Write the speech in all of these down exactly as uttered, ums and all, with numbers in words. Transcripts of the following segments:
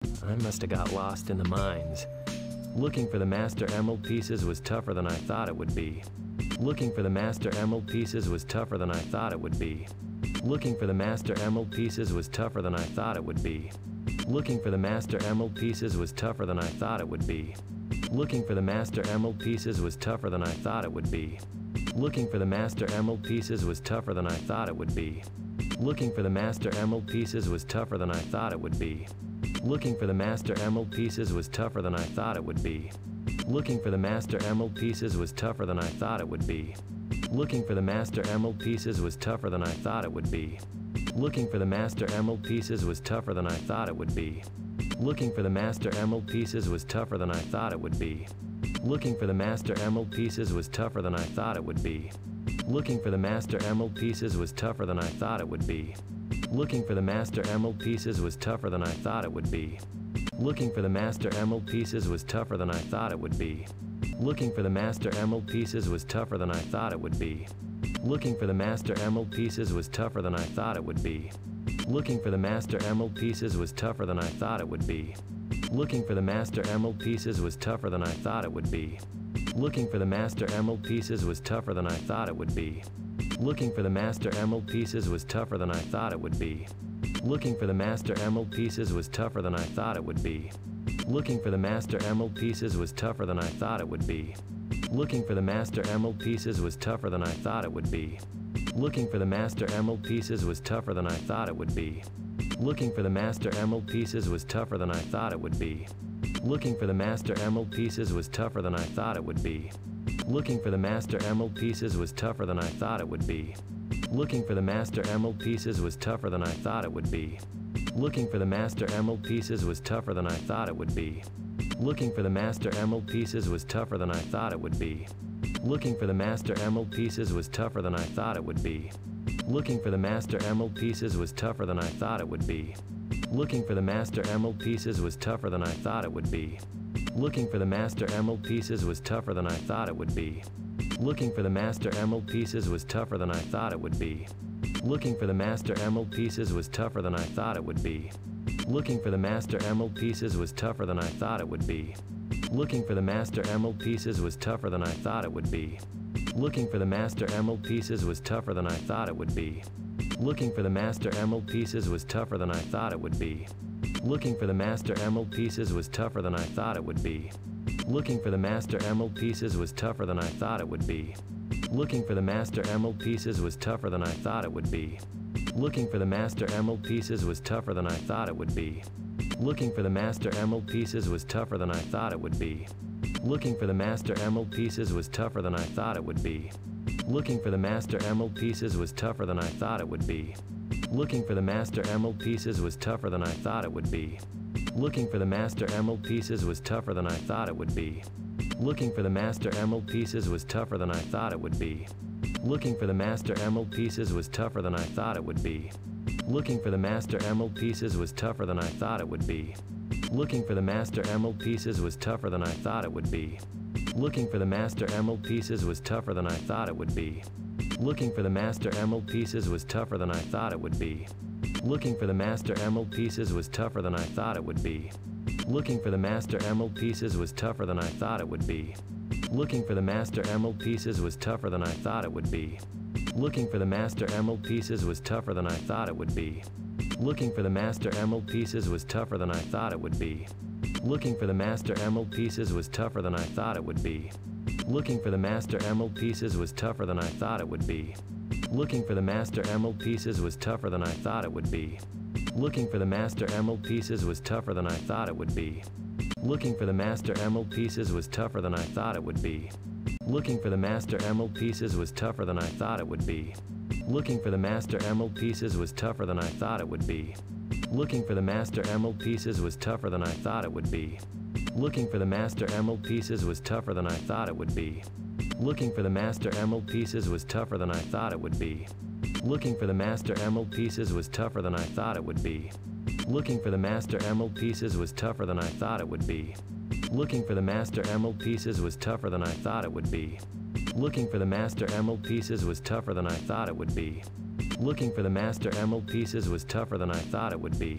I must have got lost in the mines. Looking for the master emerald pieces was tougher than I thought it would be. Looking for the master emerald pieces was tougher than I thought it would be. Looking for the master emerald pieces was tougher than I thought it would be. Looking for the master emerald pieces was tougher than I thought it would be. Looking for the master emerald pieces was tougher than I thought it would be. Looking for the master emerald pieces was tougher than I thought it would be. Looking for the master emerald pieces was tougher than I thought it would be. Looking for the master emerald pieces was tougher than I thought it would be. Looking for the master emerald pieces was tougher than I thought it would be. Looking for the master emerald pieces was tougher than I thought it would be. Looking for the master emerald pieces was tougher than I thought it would be. Looking for the master emerald pieces was tougher than I thought it would be. Looking for the master emerald pieces was tougher than I thought it would be. Looking for the master emerald pieces was tougher than I thought it would be. Looking for the master emerald pieces was tougher than I thought it would be. Looking for the master emerald pieces was tougher than I thought it would be. Looking for the master emerald pieces was tougher than I thought it would be. Looking for the master emerald pieces was tougher than I thought it would be. Looking for the master emerald pieces was tougher than I thought it would be. Looking for the master emerald pieces was tougher than I thought it would be. Looking for the master emerald pieces was tougher than I thought it would be. Looking for the master emerald pieces was tougher than I thought it would be. Looking for the master emerald pieces was tougher than I thought it would be. Looking for the master emerald pieces was tougher than I thought it would be. Looking for the master emerald pieces was tougher than I thought it would be. Looking for the master emerald pieces was tougher than I thought it would be. Looking for the master emerald pieces was tougher than I thought it would be. Looking for the master emerald pieces was tougher than I thought it would be. Looking for the master emerald pieces was tougher than I thought it would be. Looking for the master emerald pieces was tougher than I thought it would be. Looking for the master emerald pieces was tougher than I thought it would be. Looking for the master emerald pieces was tougher than I thought it would be. Looking for the master emerald pieces was tougher than I thought it would be. Looking for the master emerald pieces was tougher than I thought it would be. Looking for the master emerald pieces was tougher than I thought it would be. Looking for the master emerald pieces was tougher than I thought it would be. Looking for the master emerald pieces was tougher than I thought it would be. Looking for the master emerald pieces was tougher than I thought it would be. Looking for the master emerald pieces was tougher than I thought it would be. Looking for the master emerald pieces was tougher than I thought it would be. Looking for the master emerald pieces was tougher than I thought it would be. Looking for the master emerald pieces was tougher than I thought it would be. Looking for the master emerald pieces was tougher than I thought it would be. Looking for the master emerald pieces was tougher than I thought it would be. Looking for the master emerald pieces was tougher than I thought it would be. Looking for the master emerald pieces was tougher than I thought it would be. Looking for the master emerald pieces was tougher than I thought it would be. Looking for the master emerald pieces was tougher than I thought it would be. Looking for the master emerald pieces was tougher than I thought it would be. Looking for the master emerald pieces was tougher than I thought it would be. Looking for the master emerald pieces was tougher than I thought it would be. Looking for the master emerald pieces was tougher than I thought it would be. Looking for the master emerald pieces was tougher than I thought it would be. Looking for the master emerald pieces was tougher than I thought it would be. Looking for the master emerald pieces was tougher than I thought it would be. Looking for the master emerald pieces was tougher than I thought it would be. Looking for the master emerald pieces was tougher than I thought it would be. Looking for the master emerald pieces was tougher than I thought it would be. Looking for the master emerald pieces was tougher than I thought it would be. Looking for the master emerald pieces was tougher than I thought it would be. Looking for the master emerald pieces was tougher than I thought it would be. Looking for the master emerald pieces was tougher than I thought it would be. Looking for the master emerald pieces was tougher than I thought it would be. Looking for the master emerald pieces was tougher than I thought it would be. Looking for the master emerald pieces was tougher than I thought it would be. Looking for the master emerald pieces was tougher than I thought it would be. Looking for the master emerald pieces was tougher than I thought it would be. Looking for the master emerald pieces was tougher than I thought it would be. Looking for the master emerald pieces was tougher than I thought it would be. Looking for the master emerald pieces was tougher than I thought it would be. Looking for the master emerald pieces was tougher than I thought it would be. Looking for the master emerald pieces was tougher than I thought it would be. Looking for the master emerald pieces was tougher than I thought it would be. Looking for the master emerald pieces was tougher than I thought it would be. Looking for the master emerald pieces was tougher than I thought it would be. Looking for the master emerald pieces was tougher than I thought it would be. Looking for the master emerald pieces was tougher than I thought it would be.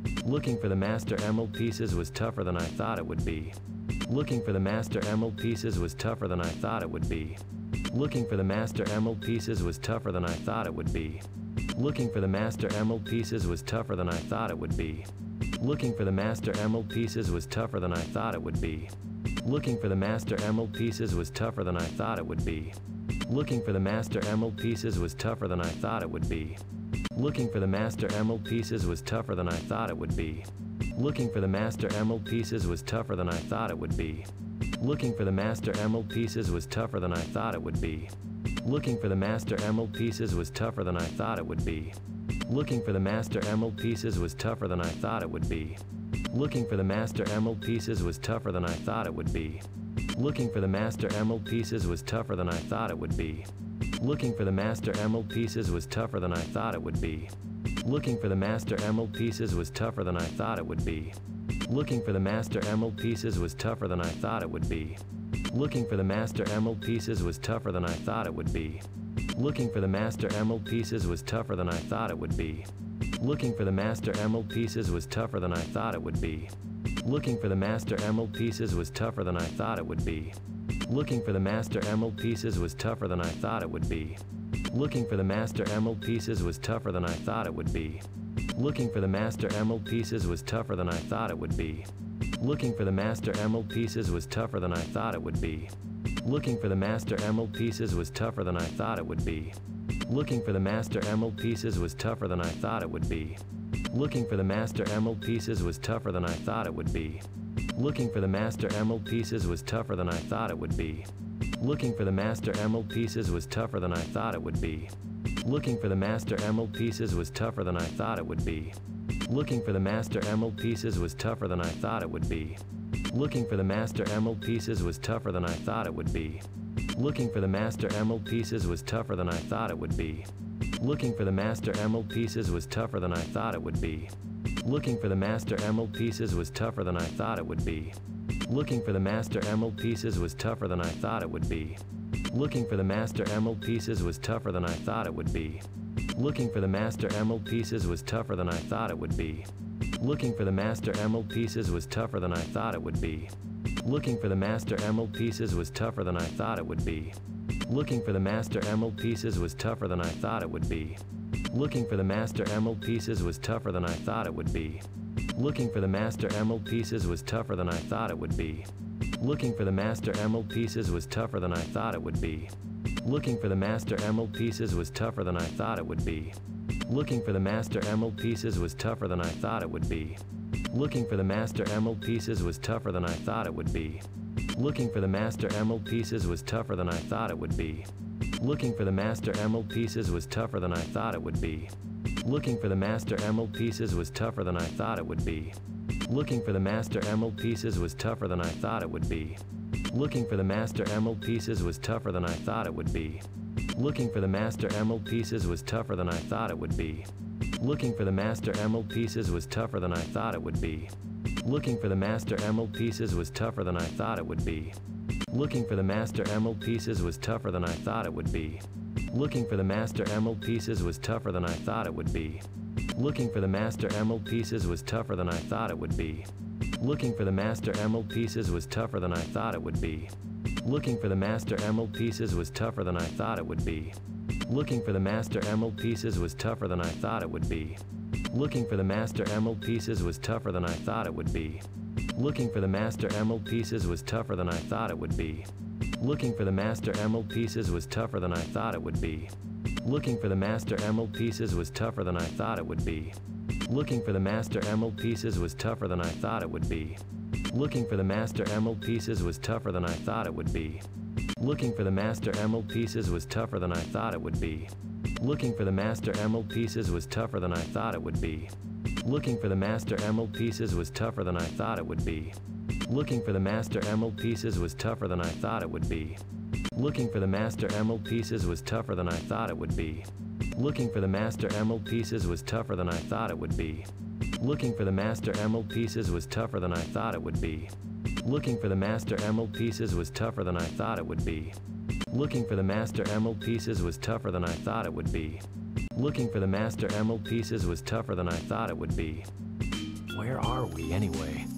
Looking for the master emerald pieces was tougher than I thought it would be. Looking for the master emerald pieces was tougher than I thought it would be. Looking for the master emerald pieces was tougher than I thought it would be. Looking for the master emerald pieces was tougher than I thought it would be. Looking for the master emerald pieces was tougher than I thought it would be. Looking for the master emerald pieces was tougher than I thought it would be. Looking for the master emerald pieces was tougher than I thought it would be. Looking for the master emerald pieces was tougher than I thought it would be. Looking for the master emerald pieces was tougher than I thought it would be. Looking for the master emerald pieces was tougher than I thought it would be. Looking for the master emerald pieces was tougher than I thought it would be. Looking for the master emerald pieces was tougher than I thought it would be. Looking for the master emerald pieces was tougher than I thought it would be. Looking for the master emerald pieces was tougher than I thought it would be. Looking for the master emerald pieces was tougher than I thought it would be. Looking for the master emerald pieces was tougher than I thought it would be. Looking for the master emerald pieces was tougher than I thought it would be. Looking for the master emerald pieces was tougher than I thought it would be. Looking for the master emerald pieces was tougher than I thought it would be. Looking for the master emerald pieces was tougher than I thought it would be. Looking for the master emerald pieces was tougher than I thought it would be. Looking for the master emerald pieces was tougher than I thought it would be. Looking for the master emerald pieces was tougher than I thought it would be. Looking for the master emerald pieces was tougher than I thought it would be. Looking for the master emerald pieces was tougher than I thought it would be. Looking for the master emerald pieces was tougher than I thought it would be. Looking for the master emerald pieces was tougher than I thought it would be. Looking for the master emerald pieces was tougher than I thought it would be. Looking for the master emerald pieces was tougher than I thought it would be. Looking for the master emerald pieces was tougher than I thought it would be. Looking for the master emerald pieces was tougher than I thought it would be. Looking for the master emerald pieces was tougher than I thought it would be. Looking for the master emerald pieces was tougher than I thought it would be. Looking for the master emerald pieces was tougher than I thought it would be. Looking for the master emerald pieces was tougher than I thought it would be. Looking for the master emerald pieces was tougher than I thought it would be. Looking for the master emerald pieces was tougher than I thought it would be. Looking for the master emerald pieces was tougher than I thought it would be. Looking for the master emerald pieces was tougher than I thought it would be. Looking for the master emerald pieces was tougher than I thought it would be. Looking for the master emerald pieces was tougher than I thought it would be. Looking for the master emerald pieces was tougher than I thought it would be. Looking for the master emerald pieces was tougher than I thought it would be. Looking for the master emerald pieces was tougher than I thought it would be. Looking for the master emerald pieces was tougher than I thought it would be. Looking for the master emerald pieces was tougher than I thought it would be. Looking for the master emerald pieces was tougher than I thought it would be. Looking for the master emerald pieces was tougher than I thought it would be. Looking for the master emerald pieces was tougher than I thought it would be. Looking for the master emerald pieces was tougher than I thought it would be. Looking for the master emerald pieces was tougher than I thought it would be. Looking for the master emerald pieces was tougher than I thought it would be. Looking for the master emerald pieces was tougher than I thought it would be. Looking for the master emerald pieces was tougher than I thought it would be. Looking for the master emerald pieces was tougher than I thought it would be. Looking for the master emerald pieces was tougher than I thought it would be. Looking for the master emerald pieces was tougher than I thought it would be. Looking for the master emerald pieces was tougher than I thought it would be. Looking for the master emerald pieces was tougher than I thought it would be. Looking for the master emerald pieces was tougher than I thought it would be. Looking for the master emerald pieces was tougher than I thought it would be. Looking for the master emerald pieces was tougher than I thought it would be. Looking for the master emerald pieces was tougher than I thought it would be. Looking for the master emerald pieces was tougher than I thought it would be. Looking for the master emerald pieces was tougher than I thought it would be. Looking for the master emerald pieces was tougher than I thought it would be. Looking for the master emerald pieces was tougher than I thought it would be. Looking for the master emerald pieces was tougher than I thought it would be. Looking for the master emerald pieces was tougher than I thought it would be. Looking for the master emerald pieces was tougher than I thought it would be. Looking for the master emerald pieces was tougher than I thought it would be. Looking for the master emerald pieces was tougher than I thought it would be. Looking for the master emerald pieces was tougher than I thought it would be. Looking for the master emerald pieces was tougher than I thought it would be. Looking for the master emerald pieces was tougher than I thought it would be. Looking for the master emerald pieces was tougher than I thought it would be. Looking for the master emerald pieces was tougher than I thought it would be. Looking for the master emerald pieces was tougher than I thought it would be. Where are we, anyway?